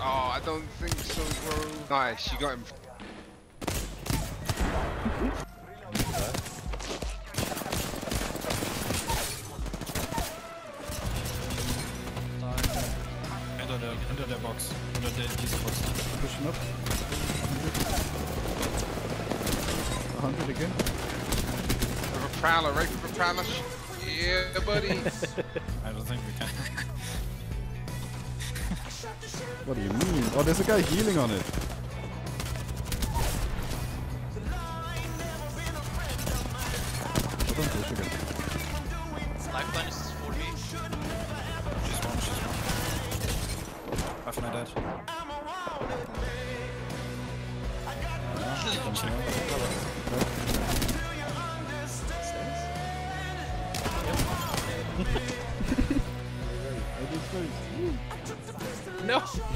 Oh, I don't think so, bro. Nice, you got him. Under the box. Under this box. Push him up. 100 again. With a prowler, right with a prowler. Yeah, buddy. I don't think we can. What do you mean? Oh, there's a guy healing on it. Don't push again. Lifeline is 40. She's one. Half my dad. No!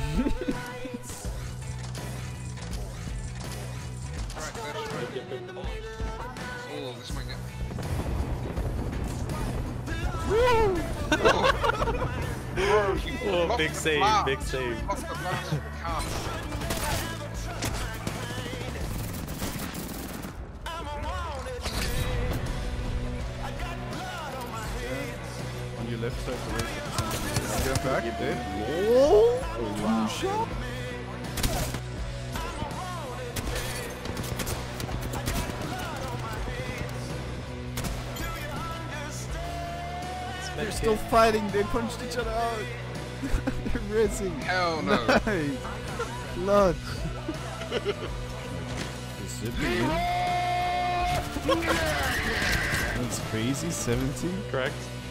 Oh, this might get. Oh, big save, big save. Off the blast with the car. On your left side, right. Get back, Dave. Oh, wow. Shot. They're still fighting, they punched each other out. They're racing. Hell no. Nice. Clutch. That's crazy, 17? Correct.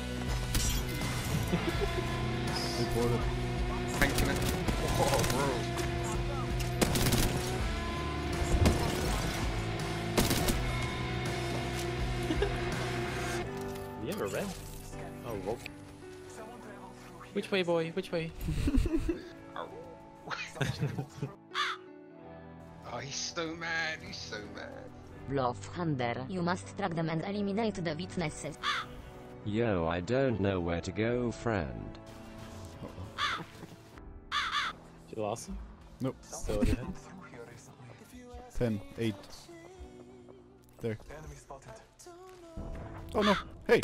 Reported. Thanking it. Oh, bro. You ever read? Oh, well. Which way, boy? Which way? Oh, he's so mad. He's so mad. Bluff Hunter, you must track them and eliminate the witnesses. Yo, I don't know where to go, friend. You lost him? Nope. Still in the 10, 8. There. Oh no! Hey!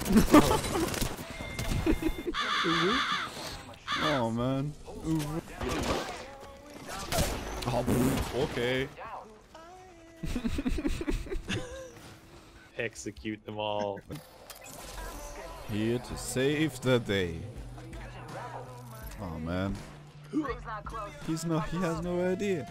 Oh man. Oh, okay. Execute them all. Here to save the day. Oh man. He has no idea.